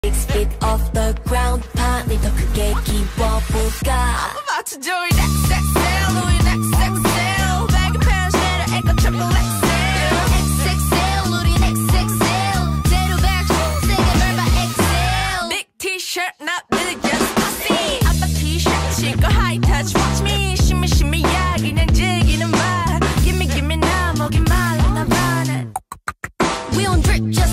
6 feet off the ground 판을 더 크게 키워볼까 맞춰줘 이 XXL 우린 XXL baggy pants 내려 에코 triple XL XXL 우린 XXL 제로 백 세게 밟아 XL big t-shirt not really just pussy 아빠 t-shirt 신고 high touch watch me shimmy shimmy 야 그냥 즐기는 맛 gimme gimme 나 먹이 말라 나 반은 We don't drip just